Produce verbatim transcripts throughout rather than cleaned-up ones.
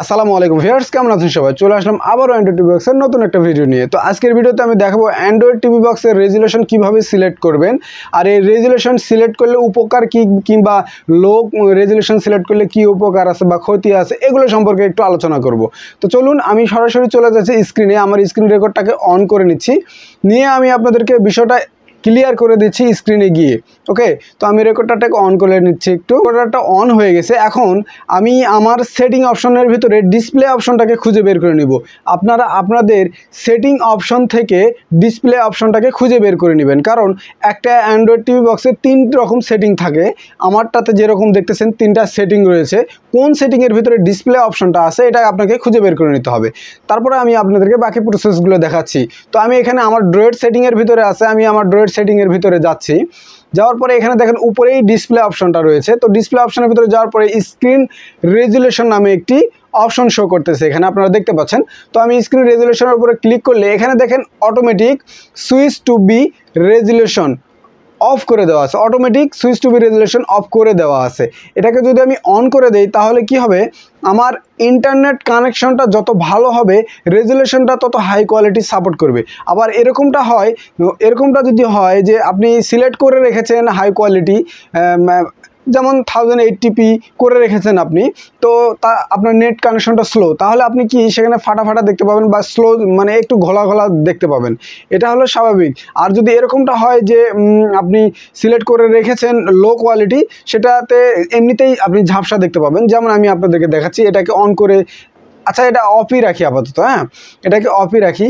আসসালামু আলাইকুম ভিউয়ার্স, কেমন আছেন সবাই? চলে আসলাম আবারও অ্যান্ড্রয়েড টিভি বক্সের নতুন একটা ভিডিও নিয়ে। তো আজকের ভিডিওতে আমি দেখাবো অ্যান্ড্রয়েড টিভি বক্সের রেজুলেশন কিভাবে সিলেক্ট করবেন, আর এই রেজুলেশন সিলেক্ট করলে উপকার কি কিংবা লো রেজুলেশন সিলেক্ট করলে কি উপকার আছে বা ক্ষতি আছে, এগুলো সম্পর্কে একটু আলোচনা করব। তো চলুন আমি সরাসরি চলে যাচ্ছি স্ক্রিনে, আমার স্ক্রিন রেকর্ডটাকে অন করে নিচ্ছি, নিয়ে আমি আপনাদেরকে বিষয়টা ক্লিয়ার করে দিচ্ছি স্ক্রিনে গিয়ে। ওকে, তো আমি রেকর্ডারটাকে অন করে নিচ্ছি একটু। রেকর্ডারটা অন হয়ে গেছে। এখন আমি আমার সেটিং অপশনের ভিতরে ডিসপ্লে অপশনটাকে খুঁজে বের করে নিব। আপনারা আপনাদের সেটিং অপশন থেকে ডিসপ্লে অপশনটাকে খুঁজে বের করে নেবেন, কারণ একটা অ্যান্ড্রয়েড টিভি বক্সে তিন রকম সেটিং থাকে। আমারটাতে যেরকম দেখতেছেন তিনটা সেটিং রয়েছে, কোন সেটিংয়ের ভিতরে ডিসপ্লে অপশনটা আছে এটা আপনাকে খুঁজে বের করে নিতে হবে। তারপরে আমি আপনাদেরকে বাকি প্রসেসগুলো দেখাচ্ছি। তো আমি এখানে আমার ড্রয়েড সেটিংয়ের ভিতরে আছে, আমি আমার ড্রয়েড সেটিংয়ের ভিতরে যাচ্ছি। যাওয়ার পরে এখানে দেখেন উপরেই ডিসপ্লে অপশনটা রয়েছে। তো ডিসপ্লে অপশনের ভিতরে যাওয়ার পরে স্ক্রিন রেজুলেশন নামে একটি অপশন শো করতেছে, এখানে আপনারা দেখতে পাচ্ছেন। তো আমি স্ক্রিন রেজুলেশনের উপরে ক্লিক করলে এখানে দেখেন automatic switch to be resolution off করে দেওয়া আছে, automatic switch to be resolution off করে দেওয়া আছে। এটাকে যদি আমি অন করে দেই তাহলে কি হবে, আমার ইন্টারনেট কানেকশনটা যত ভালো হবে রেজুলেশনটা তত হাই কোয়ালিটি সাপোর্ট করবে। আবার এরকমটা হয়, এরকমটা যদি হয় যে আপনি সিলেক্ট করে রেখেছেন হাই কোয়ালিটি, যেমন থাউজেন্ড এইটটিপি করে রেখেছেন আপনি, তো তা আপনার নেট কানেকশনটা স্লো, তাহলে আপনি কি সেখানে ফাটা ফাটা দেখতে পাবেন বা স্লো মানে একটু ঘোলা ঘোলা দেখতে পাবেন, এটা হলো স্বাভাবিক। আর যদি এরকমটা হয় যে আপনি সিলেক্ট করে রেখেছেন লো কোয়ালিটি, সেটাতে এমনিতেই আপনি ঝাপসা দেখতে পাবেন। যেমন আমি আপনাদেরকে দেখাচ্ছি, এটাকে অন করে, আচ্ছা এটা অফই রাখি আপাতত, হ্যাঁ এটাকে অফই রাখি।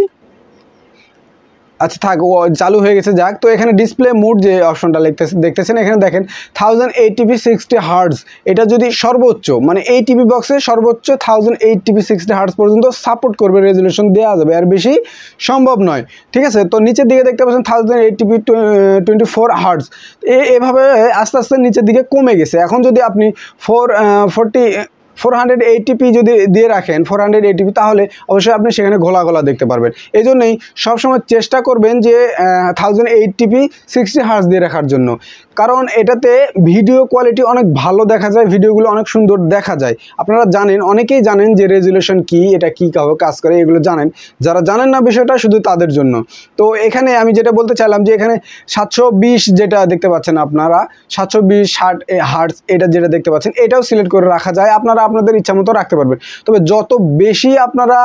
আচ্ছা থাক, ও চালু হয়ে গেছে, যাক। তো এখানে ডিসপ্লে মোড যে অপশনটা লিখতেছে দেখতেছেন, এখানে দেখেন থাউজেন্ড এইটটিপি সিক্সটি হার্টস, এটা যদি সর্বোচ্চ মানে এই টিভি বক্সে সর্বোচ্চ থাউজেন্ড এইটটিপি সিক্সটি হার্টস পর্যন্ত সাপোর্ট করবে, রেজুলেশন দেওয়া যাবে, আর বেশি সম্ভব নয়। ঠিক আছে, তো নিচের দিকে দেখতে পাচ্ছেন thousand eighty p twenty four hertz, এভাবে আস্তে আস্তে নিচের দিকে কমে গেছে। এখন যদি আপনি four forty four hundred eighty p যদি দিয়ে রাখেন ফোর হান্ড্রেড এইটটিপি, তাহলে অবশ্যই আপনি সেখানে ঘোলা ঘোলা দেখতে পারবেন। এই জন্যই সবসময় চেষ্টা করবেন যে থাউজেন্ড এইটটিপি সিক্সটি হার্টস দিয়ে রাখার জন্য, কারণ এটাতে ভিডিও কোয়ালিটি অনেক ভালো দেখা যায়, ভিডিওগুলো অনেক সুন্দর দেখা যায়। আপনারা জানেন, অনেকেই জানেন যে রেজুলেশন কি, এটা কী কাজ করে, এগুলো জানেন। যারা জানেন না বিষয়টা শুধু তাদের জন্য। তো এখানে আমি যেটা বলতে চাইলাম যে এখানে সাতশো বিশ যেটা দেখতে পাচ্ছেন আপনারা, সাতশো বিশ ষাট হার্টস এটা যেটা দেখতে পাচ্ছেন, এটাও সিলেক্ট করে রাখা যায়, আপনারা আপনাদের ইচ্ছা মতো রাখতে পারবেন। তবে যত বেশি আপনারা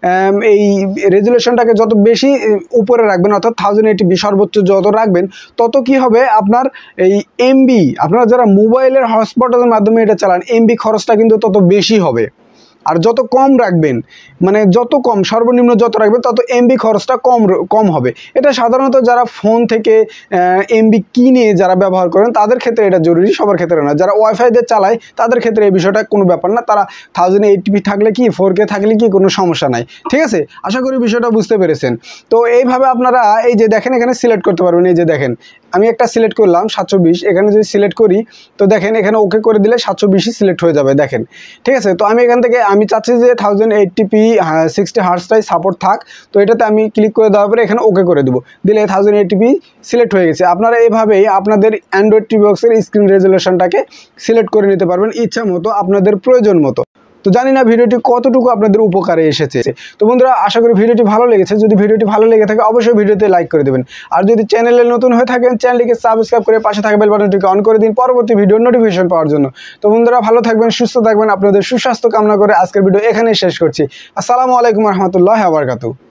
এই রেজুলেশনটাকে যত বেশি উপরে রাখবেন, অর্থাৎ থাউজেন্ড এইটটি সর্বোচ্চ যত রাখবেন, তত কি হবে আপনার এই এমবি, আপনারা যারা মোবাইলের হটস্পটের মাধ্যমে এটা চালান, এমবি খরচটা কিন্তু তত বেশি হবে। আর যত কম রাখবেন, মানে যত কম সর্বনিম্ন যত রাখবেন, তত এমবি খরচটা কম কম হবে। এটা সাধারণত যারা ফোন থেকে এমবি কিনে যারা ব্যবহার করেন তাদের ক্ষেত্রে এটা জরুরি, সবার ক্ষেত্রে না। যারা ওয়াইফাই দিয়ে চালায় তাদের ক্ষেত্রে এই বিষয়টা কোনো ব্যাপার না, তারা থাউজেন্ড এইটটিপি থাকলে কি, ফোর কে থাকলে কি কোনো সমস্যা নাই। ঠিক আছে, আশা করি বিষয়টা বুঝতে পেরেছেন। তো এইভাবে আপনারা এই যে দেখেন এখানে সিলেক্ট করতে পারবেন। এই যে দেখেন আমি একটা সিলেক্ট করলাম সাতশো বিশ, এখানে যদি সিলেক্ট করি তো দেখেন এখানে ওকে করে দিলে সাতশো বিশই সিলেক্ট হয়ে যাবে, দেখেন। ঠিক আছে, তো আমি এখান থেকে আমি চাচ্ছি যে থাউজেন্ড এইটটিপি সিক্সটি হার্টসটাই সাপোর্ট থাক, তো এটাতে আমি ক্লিক করে দেওয়ার পরে এখানে ওকে করে দেবো, দিলে থাউজেন্ড এইটটিপি সিলেক্ট হয়ে গেছে। আপনারা এইভাবেই আপনাদের অ্যান্ড্রয়েড টিভি বক্সের স্ক্রিন রেজুলেশনটাকে সিলেক্ট করে নিতে পারবেন ইচ্ছা মতো, আপনাদের প্রয়োজন মতো। তো জানি না ভিডিওটি কতটুকু আপনাদের উপকারে এসেছে। তো বন্ধুরা, আশা করি ভিডিওটি ভালো লেগেছে। যদি ভিডিওটি ভালো লেগে থাকে অবশ্যই ভিডিওতে লাইক করে দেবেন, আর যদি চ্যানেলে নতুন হয়ে থাকেন চ্যানেলটিকে সাবস্ক্রাইব করে পাশে থাকা বেল বাটনটিকে অন করে দিন পরবর্তী ভিডিওর নোটিফিকেশন পাওয়ার জন্য। তো বন্ধুরা, ভালো থাকবেন, সুস্থ থাকবেন, আপনাদের সুস্বাস্থ্য কামনা করে আজকের ভিডিও এখানেই শেষ করছি। আসসালামু আলাইকুম রহমতুল্লাহি ওয়া বারাকাতুহু।